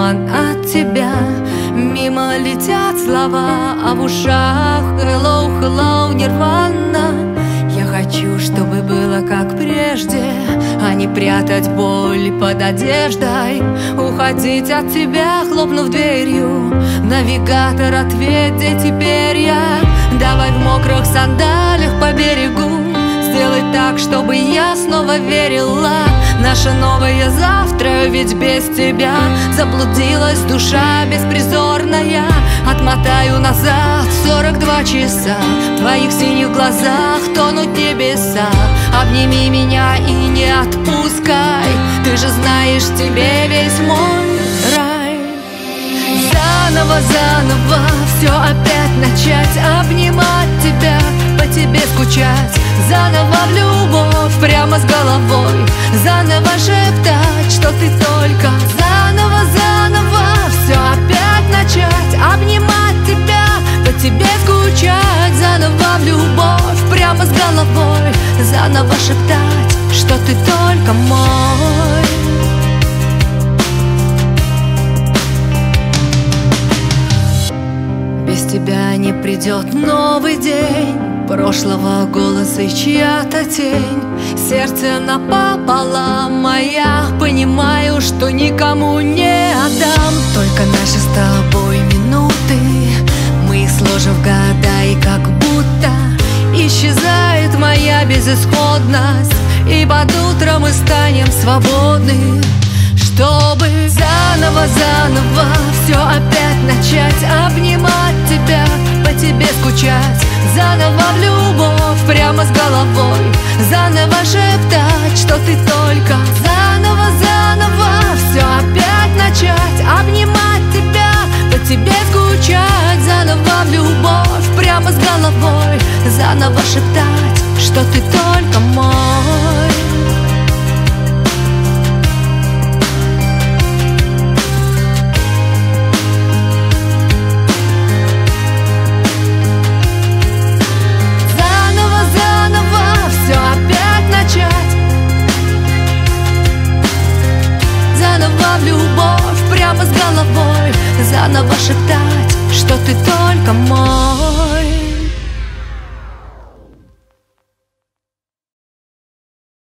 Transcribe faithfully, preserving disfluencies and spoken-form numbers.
туман от тебя. Мимо летят слова, а в ушах hello, hello, нирвана. Я хочу, чтобы было как прежде, а не прятать боль под одеждой. Уходить от тебя, хлопнув дверью. Навигатор, ответь, где теперь я? Давай в мокрых сандалиях по берегу. Сделай так, чтобы я снова верила. Наше новое завтра, ведь без тебя заблудилась душа беспризорная. Отмотаю назад сорок два часа. В твоих синих глазах тонут небеса. Обними меня и не отпускай. Ты же знаешь, тебе весь мой рай. Заново, заново все опять начать. Обнимать тебя, по тебе скучать. Заново в любовь, прямо с головой. Заново шептать, что ты только. Заново, заново все опять начать. Обнимать тебя, по тебе скучать. Заново в любовь, прямо с головой. Заново шептать, что ты только мой. Без тебя не придет новый день. Прошлого голоса и чья-то тень. Сердце напополам, а я понимаю, что никому не отдам. Только наши с тобой минуты мы сложим в года, и как будто исчезает моя безысходность. И под утро мы станем свободны, чтобы заново, заново все опять начать. Обнимать тебя, по тебе скучать. Заново в любовь, прямо с головой. Заново шептать, что ты только. Заново, заново все опять начать. Обнимать тебя, по тебе скучать. Заново в любовь, прямо с головой. Заново шептать, что ты только мой. Заново в любовь, прямо с головой. Заново шептать, что ты только мой.